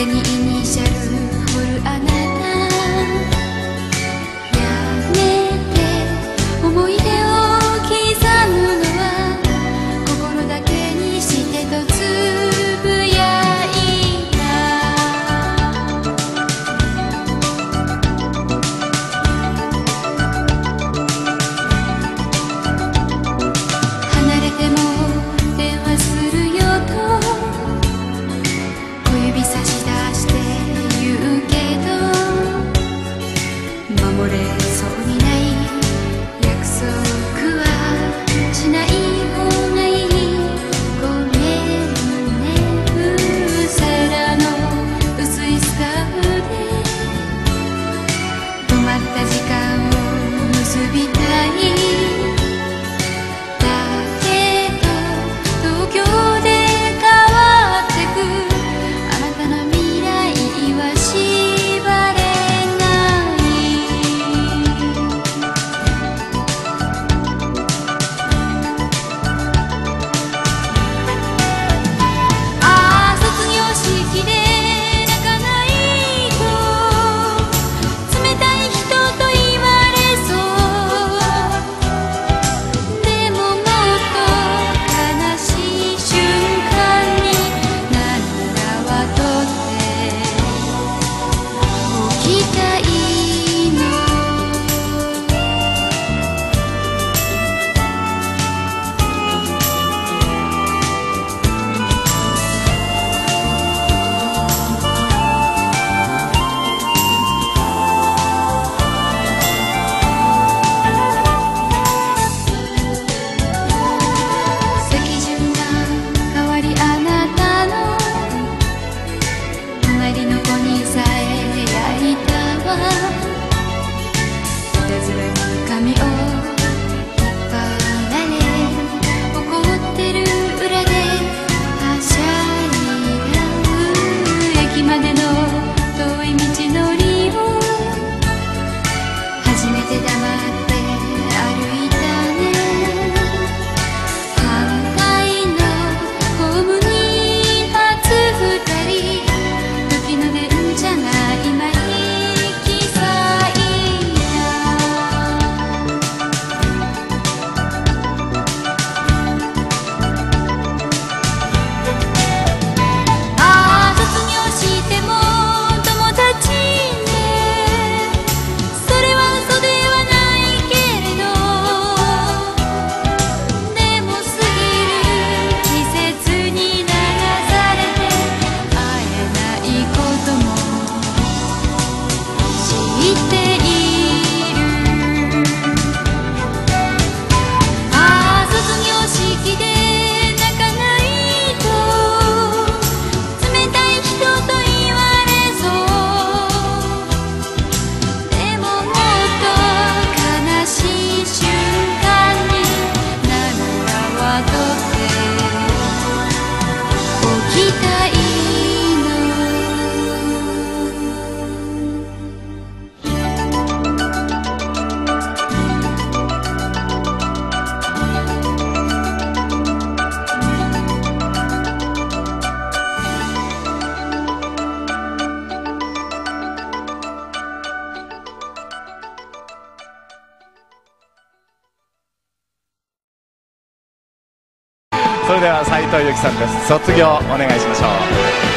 袖にイニシャル彫るあなた、やめて思い出を刻むのは心だけにしてとつぶやいた。離れても電話するよと小指差し出して言うけど、守れそうにない約束はしない方がいい。ごめんね、うせらの薄いスカーフで止まった時間を結びたい。だけど東京で変わってくあなたの未来は縛れない。ああ、卒業式で泣かないと冷たい人と言われそう。でももっと悲しい瞬間に涙は取っておきたいの。席順が変わりあなたの隣の子にさえ焼いたわ。いたずらに髪を引っ張られ怒ってる裏ではしゃいだ駅までの遠い道のりを初めて黙って歩いたね。反対のホームに立つ二人、時の電車が今行きさいだ。ああ、卒業しても友達ね、それは嘘ではないけれど、でも過ぎる季節に流されて会えないことも知っている。ああ、卒業式で泣かないと冷たい人と言われそう。でももっと悲しい瞬間に涙は取っておきたいの。 それでは斉藤由貴さんです。卒業お願いしましょう。